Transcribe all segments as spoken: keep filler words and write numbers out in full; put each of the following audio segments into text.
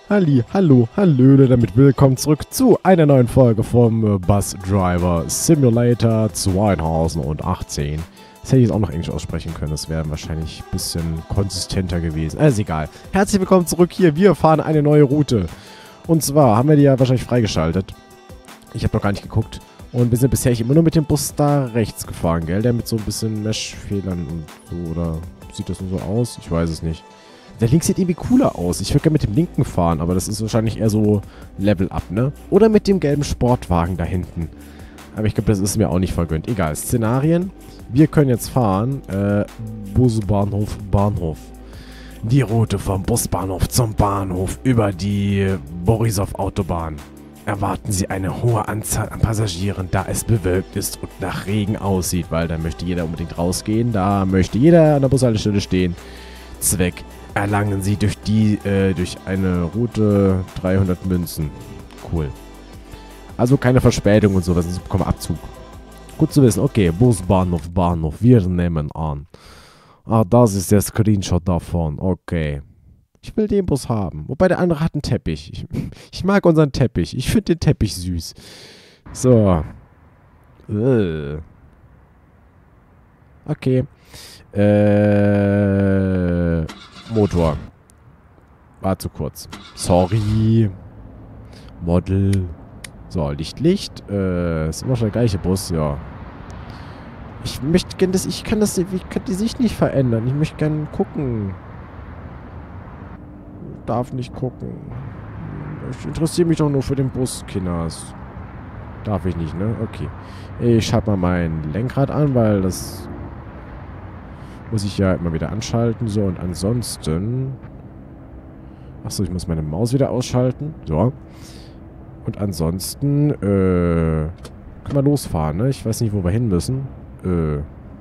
Halli, hallo, hallöle, damit willkommen zurück zu einer neuen Folge vom äh, Bus Driver Simulator zweitausendachtzehn. Das hätte ich jetzt auch noch Englisch aussprechen können, das wäre wahrscheinlich ein bisschen konsistenter gewesen. Äh, ist egal. Herzlich willkommen zurück hier, wir fahren eine neue Route. Und zwar haben wir die ja wahrscheinlich freigeschaltet. Ich habe noch gar nicht geguckt. Und wir sind bisher immer nur mit dem Bus da rechts gefahren, gell? Der mit so ein bisschen Mesh-Fehlern und so, oder sieht das nur so aus? Ich weiß es nicht. Der links sieht irgendwie cooler aus. Ich würde gerne mit dem linken fahren, aber das ist wahrscheinlich eher so Level-Up, ne? Oder mit dem gelben Sportwagen da hinten. Aber ich glaube, das ist mir auch nicht vergönnt. Egal, Szenarien. Wir können jetzt fahren. Äh, Busbahnhof, Bahnhof. Die Route vom Busbahnhof zum Bahnhof über die Borisov-Autobahn. Erwarten Sie eine hohe Anzahl an Passagieren, da es bewölkt ist und nach Regen aussieht, weil da möchte jeder unbedingt rausgehen. Da möchte jeder an der Bushaltestelle stehen. Zweck: erlangen Sie durch die, äh, durch eine Route dreihundert Münzen. Cool. Also keine Verspätung und sowas, sonst bekommen wir Abzug. Gut zu wissen. Okay, Busbahnhof, Bahnhof. Wir nehmen an. Ah, das ist der Screenshot davon. Okay. Ich will den Bus haben. Wobei der andere hat einen Teppich. Ich, ich mag unseren Teppich. Ich finde den Teppich süß. So. Äh. Okay. Äh. Motor. War zu kurz. Sorry. Model. So, Licht, Licht. Äh, ist immer schon der gleiche Bus, ja. Ich möchte gerne das, ich kann das, ich kann die Sicht nicht verändern. Ich möchte gerne gucken. Darf nicht gucken. Ich interessiere mich doch nur für den Bus, Kinders. Darf ich nicht, ne? Okay. Ich schalte mal mein Lenkrad an, weil das muss ich ja immer wieder anschalten. So, und ansonsten... Achso, ich muss meine Maus wieder ausschalten. So. Und ansonsten, äh... können wir losfahren, ne? Ich weiß nicht, wo wir hin müssen. Äh...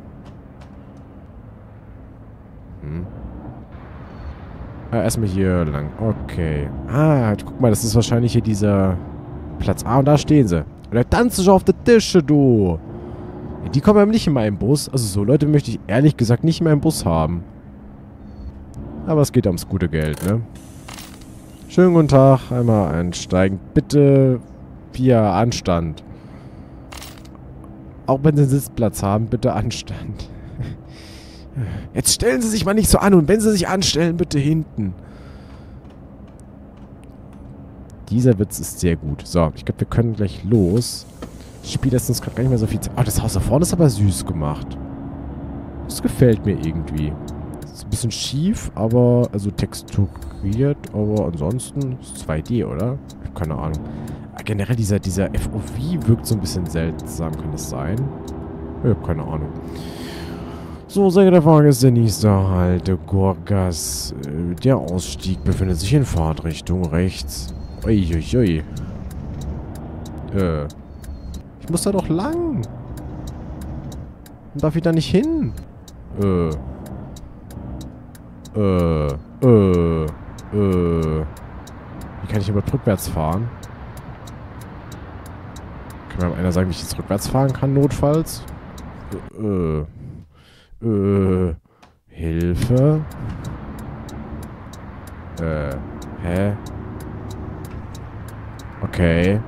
Hm. Ah, erstmal hier lang. Okay. Ah, guck mal, das ist wahrscheinlich hier dieser Platz A und da stehen sie. Und da tanzen schon auf der Tische, du. Die kommen aber nicht in meinen Bus. Also so Leute möchte ich ehrlich gesagt nicht in meinem Bus haben. Aber es geht ums gute Geld, ne? Schönen guten Tag. Einmal einsteigen. Bitte via Anstand. Auch wenn Sie einen Sitzplatz haben, bitte Anstand. Jetzt stellen Sie sich mal nicht so an und wenn Sie sich anstellen, bitte hinten. Dieser Witz ist sehr gut. So, ich glaube, wir können gleich los. Das Spiel lässt uns gerade gar nicht mehr so viel Zeit. Oh, das Haus da vorne ist aber süß gemacht. Das gefällt mir irgendwie. Das ist ein bisschen schief, aber, also texturiert, aber ansonsten ist zwei D, oder? Ich habe keine Ahnung. Generell dieser, dieser F O V wirkt so ein bisschen seltsam, kann das sein? Ich habe keine Ahnung. So, sehr geehrter Fahrgäste, der nächste Halt, Gorgas. Der Ausstieg befindet sich in Fahrtrichtung rechts. Uiuiui. Äh. Ich muss da doch lang. Darf ich da nicht hin? Äh. Äh. Äh. Äh. Wie kann ich überhaupt rückwärts fahren? Kann mir einer sagen, wie ich jetzt rückwärts fahren kann, notfalls? Äh. Äh, Hilfe? Äh, hä? Okay.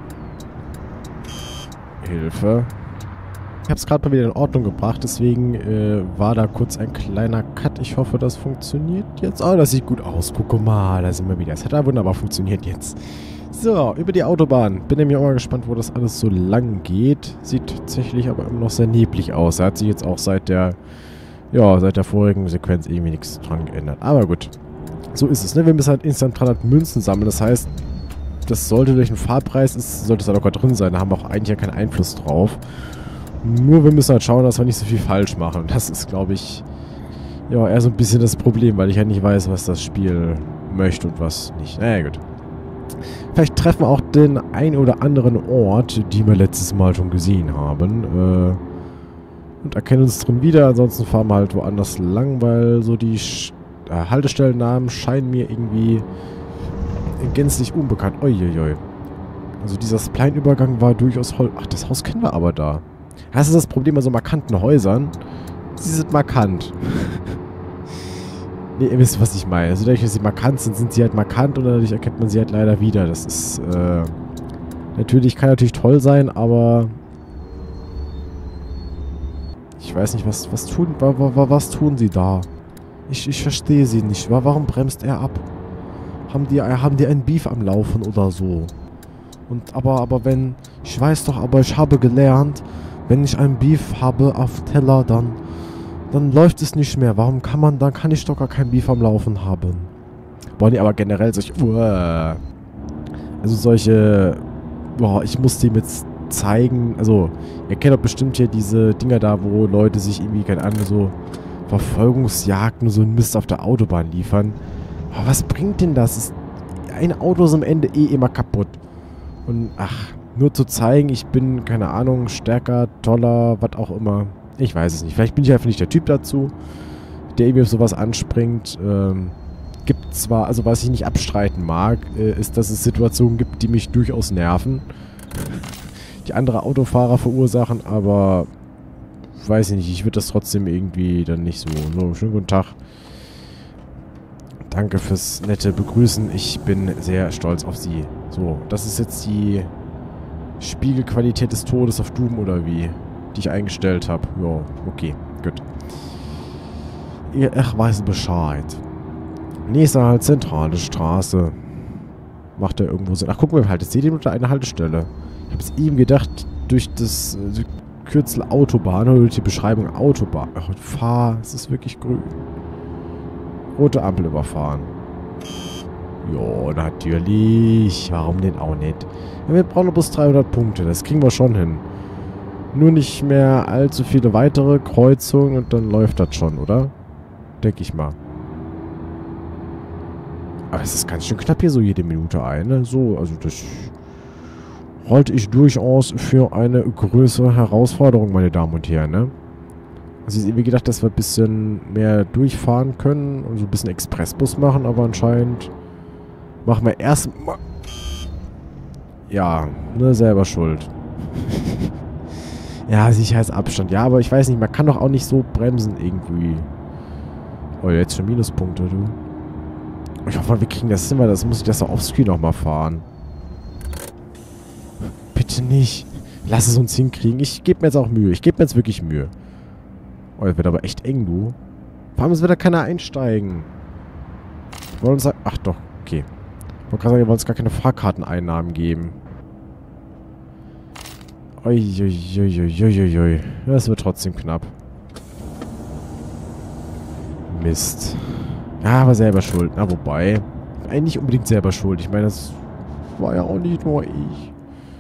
Hilfe? Ich hab's gerade mal wieder in Ordnung gebracht, deswegen äh, war da kurz ein kleiner Cut. Ich hoffe, das funktioniert jetzt. Oh, das sieht gut aus. Guck mal, da sind wir wieder. Es hat ja wunderbar funktioniert jetzt. So, über die Autobahn. Bin nämlich auch mal gespannt, wo das alles so lang geht. Sieht tatsächlich aber immer noch sehr neblig aus. Da hat sich jetzt auch seit der... Ja, seit der vorigen Sequenz irgendwie nichts dran geändert. Aber gut. So ist es, ne? Wir müssen halt instant dreihundert Münzen sammeln. Das heißt, das sollte durch den Fahrpreis, ist, sollte es da locker drin sein. Da haben wir auch eigentlich ja keinen Einfluss drauf. Nur wir müssen halt schauen, dass wir nicht so viel falsch machen. Und das ist, glaube ich, ja, eher so ein bisschen das Problem, weil ich ja nicht weiß, was das Spiel möchte und was nicht. Naja, gut. Vielleicht treffen wir auch den ein oder anderen Ort, die wir letztes Mal schon gesehen haben. Äh... Und erkennen uns drin wieder. Ansonsten fahren wir halt woanders lang, weil so die Sch äh, Haltestellennamen scheinen mir irgendwie gänzlich unbekannt. Uiuiui. Also dieser Spline-Übergang war durchaus... Hol Ach, das Haus kennen wir aber da. Das ist das Problem bei so markanten Häusern. Sie sind markant. Nee, ihr wisst, was ich meine. Also dadurch, dass sie markant sind, sind sie halt markant und dadurch erkennt man sie halt leider wieder. Das ist, äh... Natürlich, kann natürlich toll sein, aber... Ich weiß nicht, was, was tun... wa, wa, was tun sie da? Ich, ich verstehe sie nicht. Warum bremst er ab? Haben die, haben die einen Beef am Laufen oder so? Und aber, aber wenn... Ich weiß doch, aber ich habe gelernt, wenn ich einen Beef habe auf Teller, dann... Dann läuft es nicht mehr. Warum kann man... Dann kann ich doch gar keinen Beef am Laufen haben. Boah, nee, aber generell solche... Uah. Also solche... Boah, ich muss dem jetzt zeigen... Also, ihr kennt doch bestimmt hier diese Dinger da, wo Leute sich irgendwie, keine Ahnung, so... Verfolgungsjagden, so einen Mist auf der Autobahn liefern. Aber was bringt denn das? Ist ein Auto ist am Ende eh immer kaputt. Und, ach... Nur zu zeigen, ich bin, keine Ahnung, stärker, toller, was auch immer. Ich weiß es nicht. Vielleicht bin ich einfach nicht der Typ dazu, der irgendwie auf sowas anspringt. Ähm, gibt zwar, also was ich nicht abstreiten mag, äh, ist, dass es Situationen gibt, die mich durchaus nerven. Die andere Autofahrer verursachen, aber weiß ich nicht, ich würde das trotzdem irgendwie dann nicht so. So, schönen guten Tag. Danke fürs nette Begrüßen. Ich bin sehr stolz auf Sie. So, das ist jetzt die Spiegelqualität des Todes auf Doom oder wie? Die ich eingestellt habe. Ja, okay, gut. Ich weiß Bescheid. Nächste halt zentrale Straße. Macht er irgendwo Sinn? Ach, gucken wir mal, halt. Jetzt seht ihr unter einer Haltestelle. Ich habe es eben gedacht, durch das äh, Kürzel Autobahn oder durch die Beschreibung Autobahn. Ach, fahr, es ist wirklich grün. Rote Ampel überfahren. Jo, natürlich. Warum denn auch nicht? Ja, wir brauchen bloß dreihundert Punkte. Das kriegen wir schon hin. Nur nicht mehr allzu viele weitere Kreuzungen und dann läuft das schon, oder? Denke ich mal. Aber es ist ganz schön knapp hier so jede Minute ein, ne? So, also das halte ich durchaus für eine größere Herausforderung, meine Damen und Herren, ne? Also ich habe irgendwie gedacht, dass wir ein bisschen mehr durchfahren können und so ein bisschen Expressbus machen, aber anscheinend machen wir erstmal... Ja, ne, selber schuld. Ja, Sicherheitsabstand. Ja, aber ich weiß nicht, man kann doch auch nicht so bremsen irgendwie. Oh, jetzt schon Minuspunkte, du. Ich hoffe, wir kriegen das immer. Das muss ich das doch offscreen nochmal fahren. Bitte nicht. Lass es uns hinkriegen. Ich gebe mir jetzt auch Mühe. Ich gebe mir jetzt wirklich Mühe. Oh, das wird aber echt eng, du. Vor allem, es wird da keiner einsteigen. Wir wollen uns... Ach doch, okay. Ich wollte gerade sagen, wir wollen uns gar keine Fahrkarteneinnahmen geben. Uiuiuiuiui. Das wird trotzdem knapp. Mist. Ja, aber selber schuld. Na, wobei. Eigentlich nicht unbedingt selber schuld. Ich meine, das war ja auch nicht nur ich.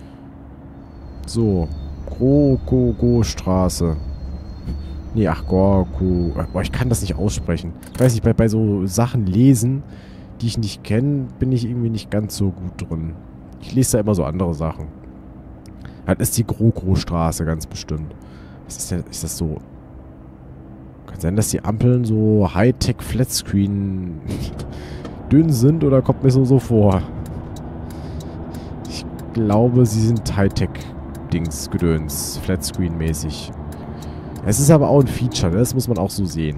So. Krokogo-Straße. Nee, ach, Gorku. Boah, ich kann das nicht aussprechen. Ich weiß nicht, bei, bei so Sachen lesen, die ich nicht kenne, bin ich irgendwie nicht ganz so gut drin. Ich lese da immer so andere Sachen. Das ist die Grogro-Straße, ganz bestimmt. Was ist denn, ist das so? Kann sein, dass die Ampeln so Hightech-Flatscreen dünn sind oder kommt mir so so vor? Ich glaube, sie sind Hightech-Dings, Gedöns, Flatscreen-mäßig. Es ist aber auch ein Feature, ne? Das muss man auch so sehen.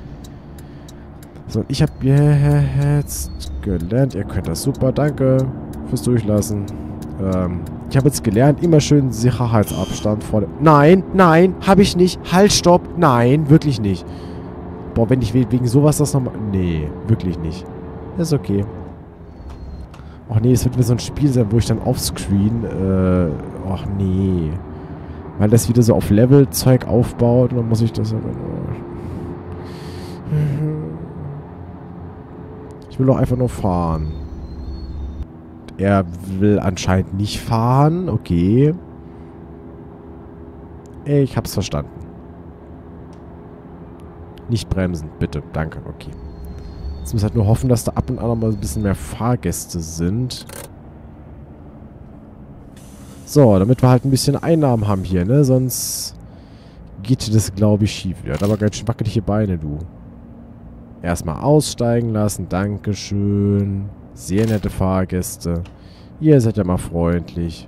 So, ich habe jetzt gelernt, ihr könnt das super, danke fürs Durchlassen. Ähm, ich habe jetzt gelernt, immer schön Sicherheitsabstand vor dem... Nein, nein, habe ich nicht. Halt, stopp, nein, wirklich nicht. Boah, wenn ich wegen sowas das nochmal... Nee, wirklich nicht. Ist okay. Ach nee, es wird wieder so ein Spiel sein, wo ich dann offscreen... Äh, ach nee. Weil das wieder so auf Level-Zeug aufbaut und dann muss ich das aber nur... Ich will doch einfach nur fahren. Er will anscheinend nicht fahren. Okay. Ich hab's verstanden. Nicht bremsen, bitte. Danke, okay. Jetzt muss halt nur hoffen, dass da ab und an noch mal ein bisschen mehr Fahrgäste sind. So, damit wir halt ein bisschen Einnahmen haben hier, ne? Sonst geht das, glaube ich, schief. Der hat aber ganz schön wackelige Beine, du. Erstmal aussteigen lassen. Dankeschön. Sehr nette Fahrgäste. Ihr seid ja mal freundlich.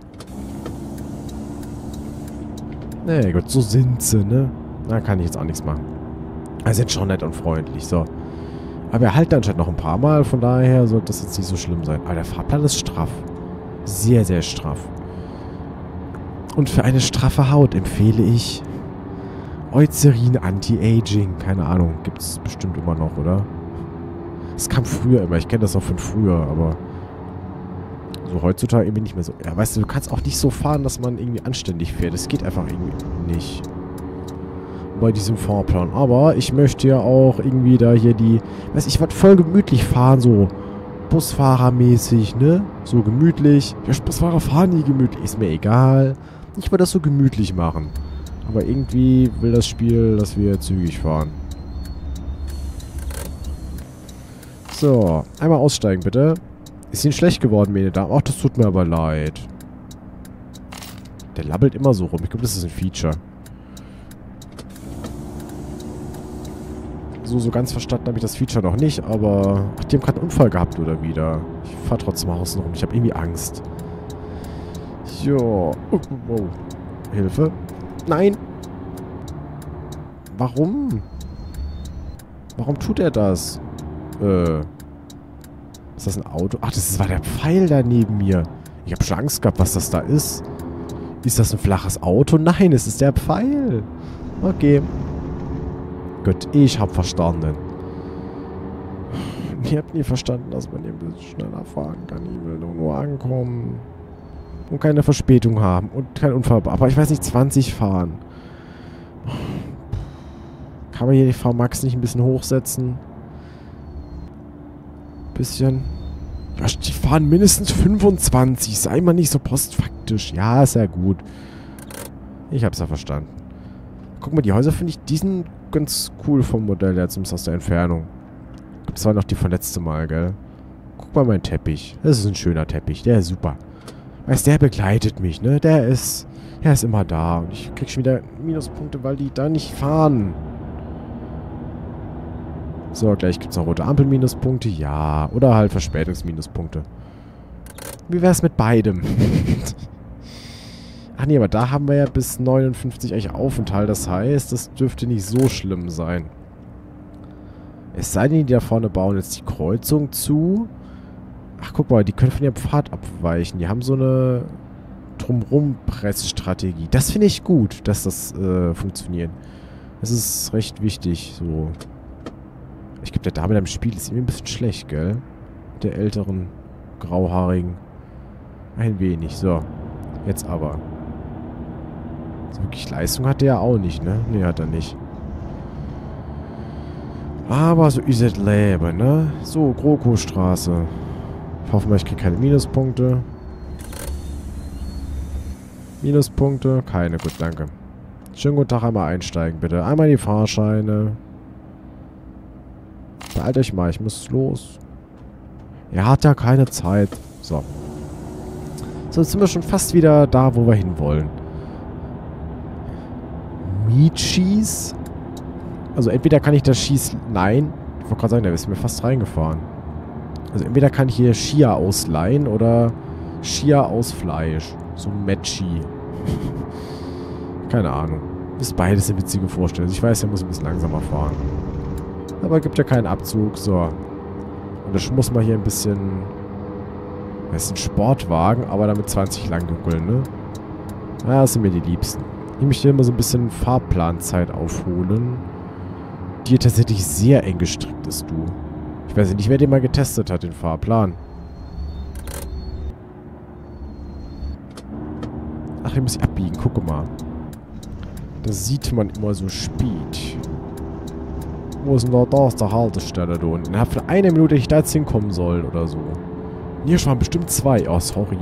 Nee, gut, so sind sie, ne? Da kann ich jetzt auch nichts machen. Also sind schon nett und freundlich, so. Aber wir halten anscheinend noch ein paar Mal, von daher sollte das jetzt nicht so schlimm sein. Aber der Fahrplan ist straff. Sehr, sehr straff. Und für eine straffe Haut empfehle ich Eucerin Anti-Aging. Keine Ahnung, gibt es bestimmt immer noch, oder? Es kam früher immer, ich kenne das auch von früher, aber so heutzutage irgendwie nicht mehr so. Ja, weißt du, du kannst auch nicht so fahren, dass man irgendwie anständig fährt. Das geht einfach irgendwie nicht. Bei diesem Fahrplan. Aber ich möchte ja auch irgendwie da hier die... Weiß ich, was voll gemütlich fahren, so Busfahrermäßig, ne? So gemütlich. Ja, Busfahrer fahren nie gemütlich. Ist mir egal. Ich will das so gemütlich machen. Aber irgendwie will das Spiel, dass wir zügig fahren. So, einmal aussteigen, bitte. Ist Ihnen schlecht geworden, meine Damen? Ach, das tut mir aber leid. Der labbelt immer so rum. Ich glaube, das ist ein Feature. So, so ganz verstanden habe ich das Feature noch nicht, aber... Ach, die haben gerade einen Unfall gehabt, oder wieder? Ich fahre trotzdem außen rum. Ich habe irgendwie Angst. Jo. Oh, oh. Hilfe. Nein. Warum? Warum tut er das? Äh... Ist das ein Auto? Ach, das war der Pfeil da neben mir. Ich habe schon Angst gehabt, was das da ist. Ist das ein flaches Auto? Nein, es ist der Pfeil. Okay. Gut, ich hab verstanden. Ihr habt nie verstanden, dass man hier ein bisschen schneller fahren kann. Ich will doch nur ankommen. Und keine Verspätung haben. Und kein Unfall. Aber ich weiß nicht, zwanzig fahren. Kann man hier die V Max nicht ein bisschen hochsetzen? Bisschen. Ja, die fahren mindestens fünfundzwanzig. Sei mal nicht so postfaktisch. Ja, ist ja gut. Ich hab's ja verstanden. Guck mal, die Häuser finde ich, die sind ganz cool vom Modell her, zumindest aus der Entfernung. Das war noch die von letztem Mal, gell? Guck mal meinen Teppich. Das ist ein schöner Teppich. Der ist super. Weißt, der begleitet mich, ne? Der ist, der ist immer da. Und ich krieg schon wieder Minuspunkte, weil die da nicht fahren. So, gleich gibt es noch rote Ampel-Minuspunkte. Ja. Oder halt Verspätungs-Minuspunkte. Wie wär's mit beidem? Ach nee, aber da haben wir ja bis neunundfünfzig eigentlich Aufenthalt. Das heißt, das dürfte nicht so schlimm sein. Es sei denn, die da vorne bauen jetzt die Kreuzung zu. Ach, guck mal, die können von ihrem Pfad abweichen. Die haben so eine Drumrum-Pressstrategie. Das finde ich gut, dass das äh, funktioniert. Das ist recht wichtig, so. Ich glaube, der Dame im Spiel ist irgendwie ein bisschen schlecht, gell? Der älteren, grauhaarigen. Ein wenig, so. Jetzt aber. So wirklich Leistung hat der ja auch nicht, ne? Ne, hat er nicht. Aber so ist das Leben, ne? So, GroKo-Straße. Ich hoffe mal, ich kriege keine Minuspunkte. Minuspunkte? Keine, gut, danke. Schönen guten Tag, einmal einsteigen, bitte. Einmal die Fahrscheine. Beeilt euch mal, ich muss los. Er hat ja keine Zeit. So. So, jetzt sind wir schon fast wieder da, wo wir hinwollen. Mietschieß? Also entweder kann ich das Schieß... Nein. Ich wollte gerade sagen, da ist mir fast reingefahren. Also entweder kann ich hier Skier ausleihen oder Skier aus Fleisch. So Metschi. Keine Ahnung. Ist beides eine witzige Vorstellung. Ich weiß, er muss ein bisschen langsamer fahren. Aber gibt ja keinen Abzug. So. Und das muss man hier ein bisschen... Das ist ein Sportwagen, aber damit zwanzig langdunkeln, ne? Ja, das sind mir die Liebsten. Ich möchte immer so ein bisschen Fahrplanzeit aufholen. Die tatsächlich sehr eng gestrickt ist, du. Ich weiß nicht, wer den mal getestet hat, den Fahrplan. Ach, hier muss ich abbiegen. Guck mal. Das sieht man immer so spät. Wo ist denn da? Da ist der Haltestelle da unten. Innerhalb von einer Minute, ich da jetzt hinkommen soll oder so. Hier waren bestimmt zwei. Oh, sorry.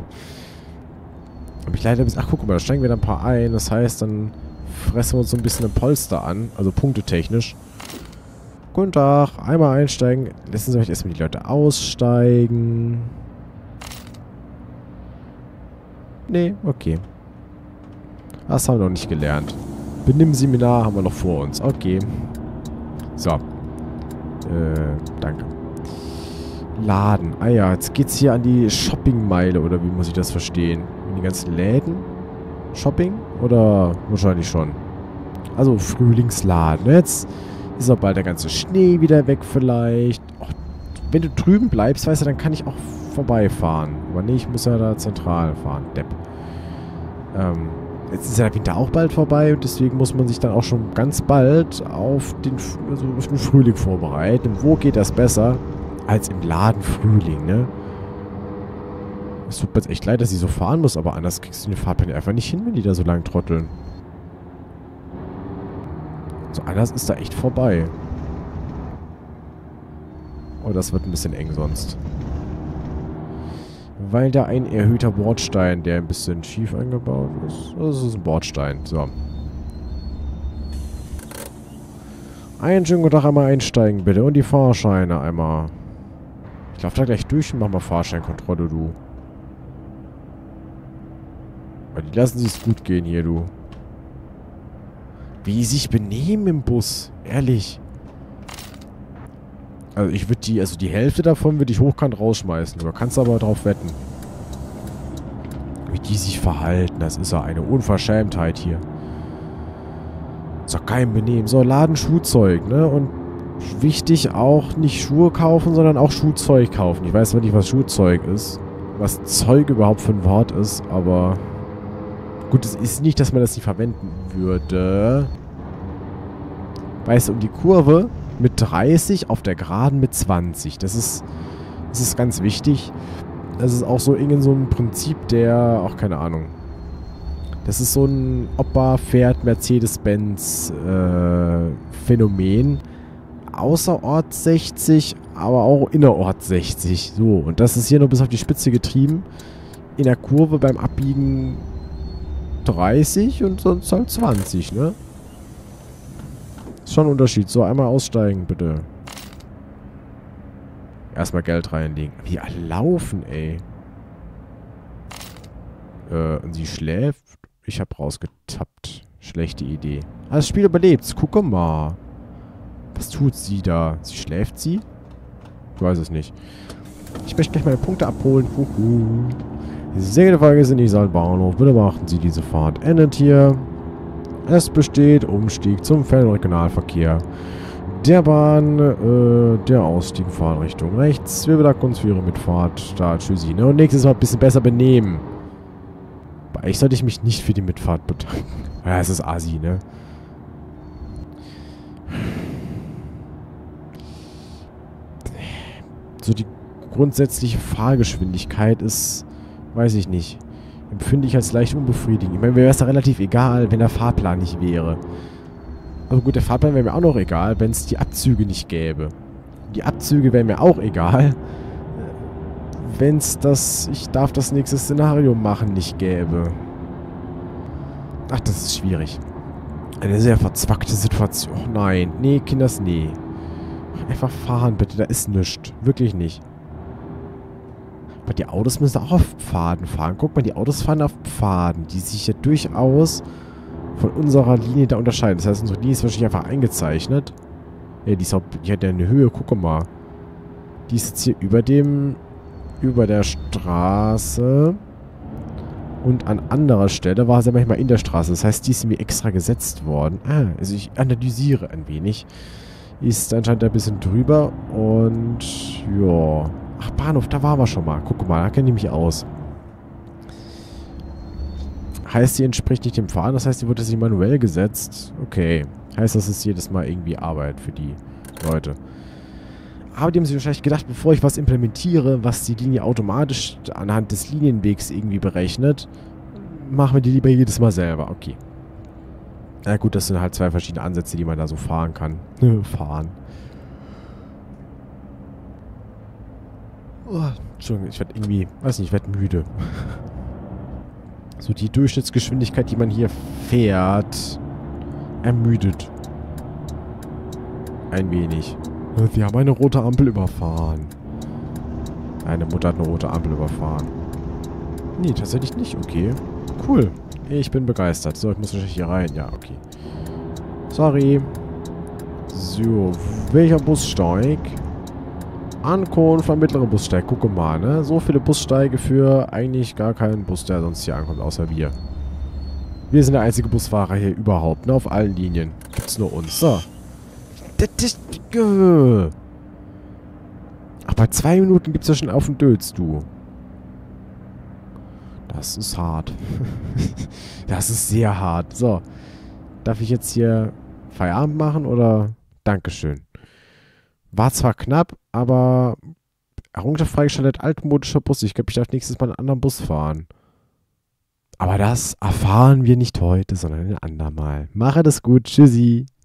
Hab ich leider bis... Ach, guck mal, da steigen wir dann ein paar ein. Das heißt, dann fressen wir uns so ein bisschen ein Polster an. Also punktetechnisch. Guten Tag. Einmal einsteigen. Lassen Sie euch erstmal die Leute aussteigen. Nee, okay. Das haben wir noch nicht gelernt. Benimm-Seminar haben wir noch vor uns. Okay. So. Äh, danke. Laden. Ah ja, jetzt geht's hier an die Shoppingmeile, oder wie muss ich das verstehen? In die ganzen Läden? Shopping? Oder wahrscheinlich schon. Also Frühlingsladen. Jetzt, Ist auch bald der ganze Schnee wieder weg vielleicht. Och, wenn du drüben bleibst, weißt du, dann kann ich auch vorbeifahren. Aber nee, ich muss ja da zentral fahren. Depp. Ähm, jetzt ist ja der Winter auch bald vorbei und deswegen muss man sich dann auch schon ganz bald auf den, also auf den Frühling vorbereiten. Und wo geht das besser als im Laden Frühling, ne? Es tut mir jetzt echt leid, dass ich so fahren muss, aber anders kriegst du den Fahrplan einfach nicht hin, wenn die da so lang trotteln. So anders ist da echt vorbei. Oh, das wird ein bisschen eng sonst. Weil da ein erhöhter Bordstein, der ein bisschen schief eingebaut ist. Das ist ein Bordstein. So. Einen schönen guten Tag, einmal einsteigen bitte. Und die Fahrscheine einmal. Ich laufe da gleich durch und mach mal Fahrscheinkontrolle, du. Weil die lassen sich's gut gehen hier, du. Wie die sich benehmen im Bus. Ehrlich. Also ich würde die, also die Hälfte davon würde ich hochkant rausschmeißen. Du kannst aber drauf wetten. Wie die sich verhalten, das ist ja eine Unverschämtheit hier. Ist doch kein Benehmen. So, Laden Schuhzeug, ne? Und wichtig auch nicht Schuhe kaufen, sondern auch Schuhzeug kaufen. Ich weiß zwar nicht, was Schuhzeug ist. Was Zeug überhaupt für ein Wort ist, aber... Gut, es ist nicht, dass man das nicht verwenden würde. Weißt du, um die Kurve mit dreißig, auf der Geraden mit zwanzig. Das ist, das ist ganz wichtig. Das ist auch so irgend so ein Prinzip der, auch keine Ahnung. Das ist so ein Opa-Pferd Mercedes-Benz äh, Phänomen. Außerort sechzig, aber auch innerort sechzig. So, und das ist hier nur bis auf die Spitze getrieben. In der Kurve beim Abbiegen dreißig und sonst halt zwanzig, ne? Ist schon ein Unterschied. So, einmal aussteigen, bitte. Erstmal Geld reinlegen. Wie alle laufen, ey. Äh, und sie schläft. Ich hab rausgetappt. Schlechte Idee. Ah, das Spiel überlebt. Guck mal. Was tut sie da? Sie schläft sie? Ich weiß es nicht. Ich möchte gleich meine Punkte abholen. Huhu. Sehr geehrte Fahrgäste in Isar Bahnhof, bitte beachten Sie, diese Fahrt endet hier. Es besteht Umstieg zum Fernregionalverkehr der Bahn, äh, der Ausstieg Fahrtrichtung rechts. Wir bedanken uns für Ihre Mitfahrt. Da, tschüssi. Ne? Und nächstes Mal ein bisschen besser benehmen. Aber eigentlich sollte ich mich nicht für die Mitfahrt bedanken. Ja, es ist Asi, ne? So die grundsätzliche Fahrgeschwindigkeit ist... Weiß ich nicht. Empfinde ich als leicht unbefriedigend. Ich meine, mir wäre es da relativ egal, wenn der Fahrplan nicht wäre. Also gut, der Fahrplan wäre mir auch noch egal, wenn es die Abzüge nicht gäbe. Die Abzüge wären mir auch egal, wenn es das Ich darf das nächste Szenario machen nicht gäbe. Ach, das ist schwierig. Eine sehr verzwackte Situation. Oh nein. Nee, Kinders, nee. Einfach fahren, bitte. Da ist nichts. Wirklich nicht. Aber die Autos müssen auch auf Pfaden fahren. Guck mal, die Autos fahren auf Pfaden, die sich ja durchaus von unserer Linie da unterscheiden. Das heißt, unsere Linie ist wahrscheinlich einfach eingezeichnet. Ja, die, ist auch, die hat ja eine Höhe, guck mal. Die ist jetzt hier über dem, über der Straße. Und an anderer Stelle war sie manchmal in der Straße. Das heißt, die ist mir extra gesetzt worden. Ah, also ich analysiere ein wenig. Ist anscheinend ein bisschen drüber. Und, ja... Ach, Bahnhof, da waren wir schon mal. Guck mal, da kenne ich mich aus. Heißt, die entspricht nicht dem Fahren. Das heißt, die wurde sich manuell gesetzt. Okay. Heißt, das ist jedes Mal irgendwie Arbeit für die Leute. Aber die haben sich wahrscheinlich gedacht, bevor ich was implementiere, was die Linie automatisch anhand des Linienwegs irgendwie berechnet, machen wir die lieber jedes Mal selber. Okay. Na gut, das sind halt zwei verschiedene Ansätze, die man da so fahren kann. fahren. Oh, Entschuldigung, ich werde irgendwie, weiß nicht, ich werde müde. So die Durchschnittsgeschwindigkeit, die man hier fährt, ermüdet. Ein wenig. Wir haben eine rote Ampel überfahren. Eine Mutter hat eine rote Ampel überfahren. Nee, tatsächlich nicht. Okay. Cool. Ich bin begeistert. So, ich muss wahrscheinlich hier rein. Ja, okay. Sorry. So, welcher Bussteig? Ankunft vom mittleren Bussteig. Gucke mal, ne? So viele Bussteige für eigentlich gar keinen Bus, der sonst hier ankommt, außer wir. Wir sind der einzige Busfahrer hier überhaupt, ne? Auf allen Linien. Gibt's nur uns. So. Das, das, äh. Ach, bei zwei Minuten gibt's ja schon auf den Dötz, du. Das ist hart. Das ist sehr hart. So. Darf ich jetzt hier Feierabend machen oder? Dankeschön. War zwar knapp, aber Errungenschaft freigeschaltet, altmodischer Bus. Ich glaube, ich darf nächstes Mal einen anderen Bus fahren. Aber das erfahren wir nicht heute, sondern ein andermal. Mache das gut. Tschüssi.